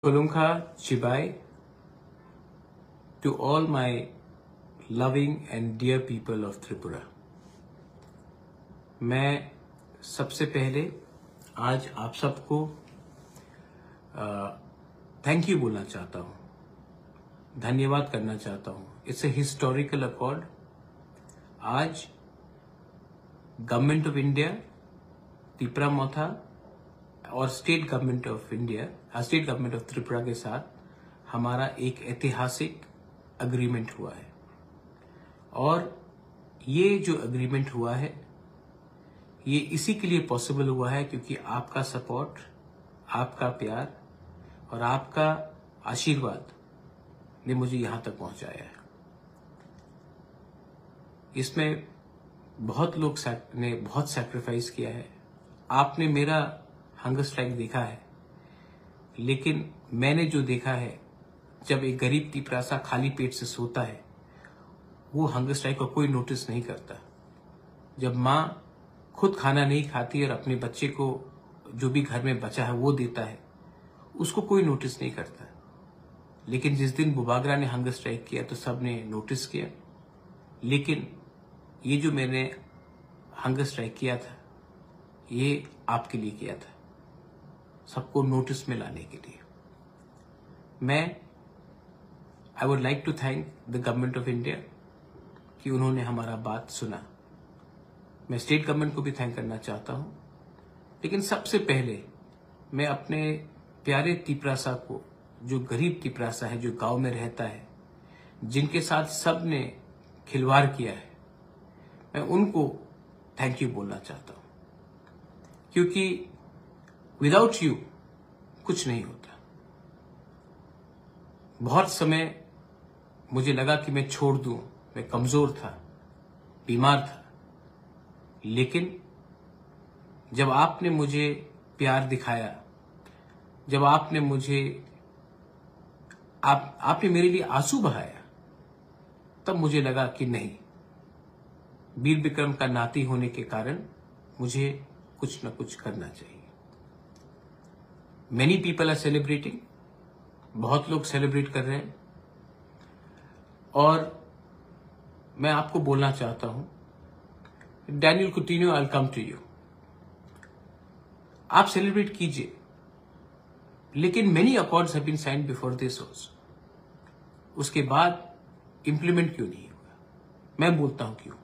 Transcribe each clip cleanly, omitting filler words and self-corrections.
Kolunka Chibai, to all my loving and dear people of Tripura. मैं सबसे पहले आज आप सबको थैंक यू बोलना चाहता हूँ, धन्यवाद करना चाहता हूँ। It's a historical accord. आज government of India, Tripura Motha और state government of India, state government of Tripura के साथ हमारा एक ऐतिहासिक अग्रीमेंट हुआ है। और ये जो अग्रीमेंट हुआ है ये इसी के लिए पॉसिबल हुआ है क्योंकि आपका सपोर्ट, आपका प्यार और आपका आशीर्वाद ने मुझे यहां तक पहुंचाया है। इसमें बहुत लोग ने बहुत सैक्रिफाइस किया है। आपने मेरा हंगर स्ट्राइक देखा है, लेकिन मैंने जो देखा है, जब एक गरीब तिपरासा खाली पेट से सोता है वो हंगर स्ट्राइक को कोई नोटिस नहीं करता। जब माँ खुद खाना नहीं खाती और अपने बच्चे को जो भी घर में बचा है वो देता है, उसको कोई नोटिस नहीं करता। लेकिन जिस दिन बुबागरा ने हंगर स्ट्राइक किया तो सब ने नोटिस किया। लेकिन ये जो मैंने हंगर स्ट्राइक किया था ये आपके लिए किया था, सबको नोटिस में लाने के लिए। I would like to thank the government of India कि उन्होंने हमारा बात सुना। मैं स्टेट गवर्नमेंट को भी थैंक करना चाहता हूं, लेकिन सबसे पहले मैं अपने प्यारे तिपरासा को, जो गरीब तिपरासा है, जो गांव में रहता है, जिनके साथ सब ने खिलवाड़ किया है, मैं उनको थैंक यू बोलना चाहता हूं। क्योंकि विदाउट यू कुछ नहीं होता। बहुत समय मुझे लगा कि मैं छोड़ दूं, मैं कमजोर था, बीमार था, लेकिन जब आपने मुझे प्यार दिखाया, जब आपने आपने मेरे लिए आंसू बहाया, तब मुझे लगा कि नहीं, वीर विक्रम का नाती होने के कारण मुझे कुछ न कुछ करना चाहिए। Many people are celebrating, बहुत लोग सेलिब्रेट कर रहे हैं, और मैं आपको बोलना चाहता हूं, Daniel Coutinho, I will come to you. आप सेलिब्रेट कीजिए, लेकिन many accords have been signed before this also. उसके बाद इंप्लीमेंट क्यों नहीं हुआ? मैं बोलता हूं क्यों।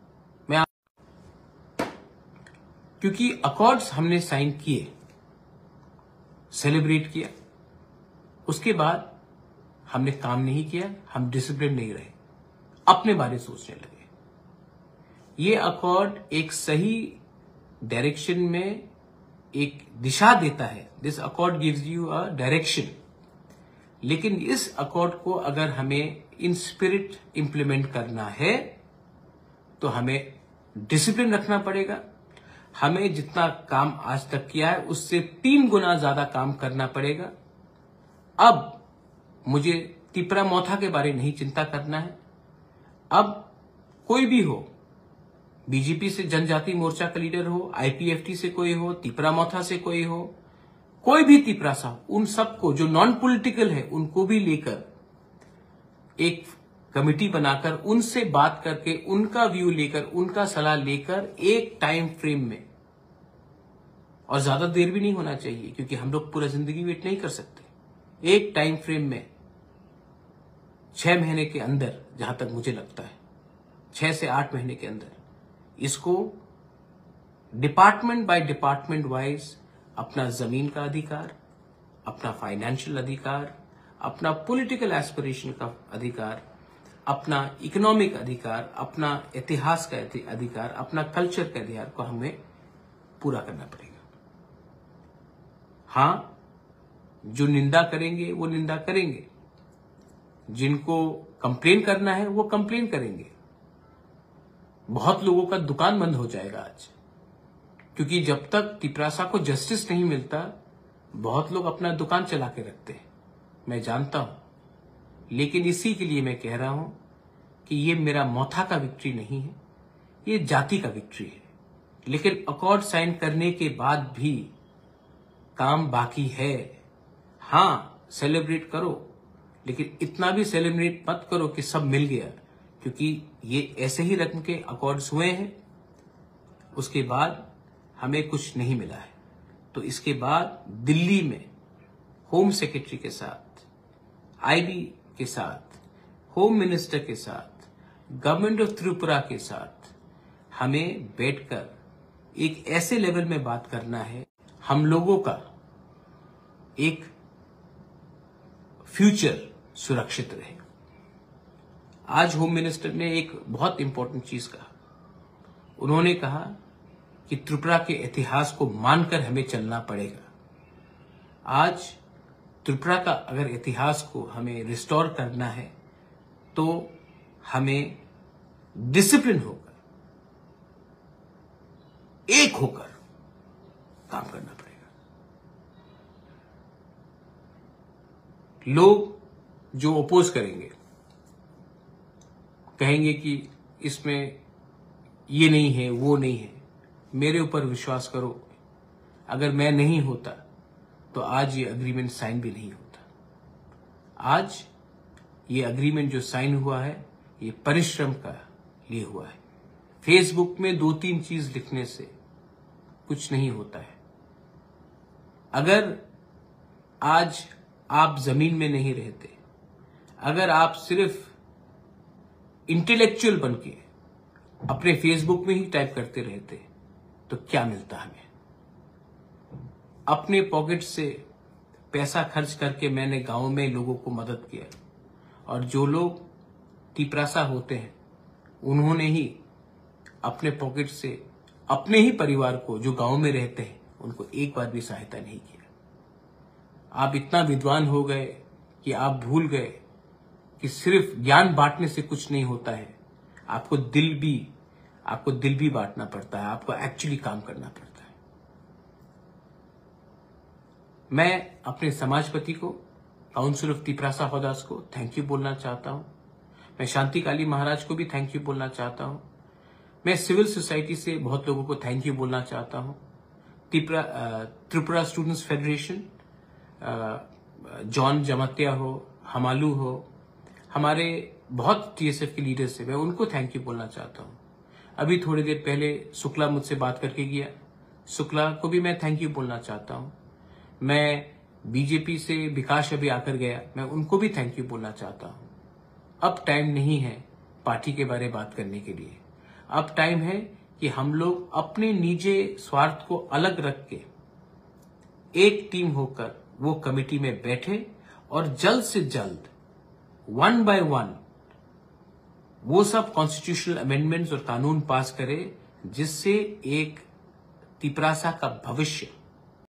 क्योंकि अकॉर्ड्स हमने साइन किए, सेलिब्रेट किया, उसके बाद हमने काम नहीं किया, हम डिसिप्लिन नहीं रहे, अपने बारे सोचने लगे। ये अकॉर्ड एक सही डायरेक्शन में एक दिशा देता है। This accord gives you a direction. लेकिन इस अकॉर्ड को अगर हमें इन स्पिरिट इंप्लीमेंट करना है तो हमें डिसिप्लिन रखना पड़ेगा। हमें जितना काम आज तक किया है उससे 3 गुना ज्यादा काम करना पड़ेगा। अब मुझे त्रिपुरा मोथा के बारे में नहीं चिंता करना है। अब कोई भी हो, बीजेपी से जनजाति मोर्चा का लीडर हो, आईपीएफटी से कोई हो, त्रिपुरा मोथा से कोई हो, कोई भी तिपरासा, उन सबको जो नॉन पॉलिटिकल है उनको भी लेकर एक कमिटी बनाकर उनसे बात करके, उनका व्यू लेकर, उनका सलाह लेकर एक टाइम फ्रेम में, और ज्यादा देर भी नहीं होना चाहिए क्योंकि हम लोग पूरा जिंदगी वेट नहीं कर सकते, एक टाइम फ्रेम में 6 महीने के अंदर, जहां तक मुझे लगता है 6 से 8 महीने के अंदर इसको डिपार्टमेंट बाय डिपार्टमेंट वाइज अपना जमीन का अधिकार, अपना फाइनेंशियल अधिकार, अपना पॉलिटिकल एस्पिरेशन का अधिकार, अपना इकोनॉमिक अधिकार, अपना इतिहास का अधिकार, अपना कल्चर का अधिकार को हमें पूरा करना पड़ेगा। हां, जो निंदा करेंगे वो निंदा करेंगे, जिनको कंप्लेन करना है वो कंप्लेन करेंगे। बहुत लोगों का दुकान बंद हो जाएगा आज, क्योंकि जब तक तिपरासा को जस्टिस नहीं मिलता बहुत लोग अपना दुकान चला के रखते हैं, मैं जानता हूं। लेकिन इसी के लिए मैं कह रहा हूं कि ये मेरा मोथा का विक्ट्री नहीं है, ये जाति का विक्ट्री है। लेकिन अकॉर्ड साइन करने के बाद भी काम बाकी है। हां, सेलिब्रेट करो, लेकिन इतना भी सेलिब्रेट मत करो कि सब मिल गया, क्योंकि ये ऐसे ही रकम के अकॉर्ड्स हुए हैं, उसके बाद हमें कुछ नहीं मिला है। तो इसके बाद दिल्ली में होम सेक्रेटरी के साथ, आईबी के साथ, होम मिनिस्टर के साथ, गवर्नमेंट ऑफ त्रिपुरा के साथ हमें बैठकर एक ऐसे लेवल में बात करना है, हम लोगों का एक फ्यूचर सुरक्षित रहे। आज होम मिनिस्टर ने एक बहुत इंपॉर्टेंट चीज कहा। उन्होंने कहा कि त्रिपुरा के इतिहास को मानकर हमें चलना पड़ेगा। आज त्रिपुरा का अगर इतिहास को हमें रिस्टोर करना है तो हमें डिसिप्लिन होकर, एक होकर काम करना पड़ेगा। लोग जो अपोज करेंगे, कहेंगे कि इसमें ये नहीं है, वो नहीं है, मेरे ऊपर विश्वास करो, अगर मैं नहीं होता तो आज ये अग्रीमेंट साइन भी नहीं होता। आज ये अग्रीमेंट जो साइन हुआ है, ये परिश्रम का लिए हुआ है। फेसबुक में 2-3 चीज लिखने से कुछ नहीं होता है। अगर आज आप जमीन में नहीं रहते, अगर आप सिर्फ इंटेलेक्चुअल बनके अपने फेसबुक में ही टाइप करते रहते, तो क्या मिलता हमें? अपने पॉकेट से पैसा खर्च करके मैंने गांव में लोगों को मदद किया, और जो लोग तिपरासा होते हैं उन्होंने ही अपने पॉकेट से अपने ही परिवार को, जो गांव में रहते हैं, उनको एक बार भी सहायता नहीं किया। आप इतना विद्वान हो गए कि आप भूल गए कि सिर्फ ज्ञान बांटने से कुछ नहीं होता है, आपको दिल भी बांटना पड़ता है, आपको एक्चुअली काम करना पड़ता है। मैं अपने समाजपति को, काउंसिल ऑफ तिपरासा हौदास को थैंक यू बोलना चाहता हूं। मैं शांति काली महाराज को भी थैंक यू बोलना चाहता हूं। मैं सिविल सोसाइटी से बहुत लोगों को थैंक यू बोलना चाहता हूं। Tripura students federation, John Jamatia हो, हमालू हो, हमारे बहुत टीएसएफ के लीडर्स है, मैं उनको थैंक यू बोलना चाहता हूं। अभी थोड़ी देर पहले शुक्ला मुझसे बात करके गया, शुक्ला को भी मैं थैंक यू बोलना चाहता हूं। मैं बीजेपी से विकास अभी आकर गया, मैं उनको भी थैंक यू बोलना चाहता हूं। अब टाइम नहीं है पार्टी के बारे में बात करने के लिए। अब टाइम है कि हम लोग अपने निजी स्वार्थ को अलग रख के एक टीम होकर वो कमेटी में बैठे और जल्द से जल्द 1 by 1 वो सब कॉन्स्टिट्यूशनल अमेंडमेंट्स और कानून पास करे, जिससे एक तिपरासा का भविष्य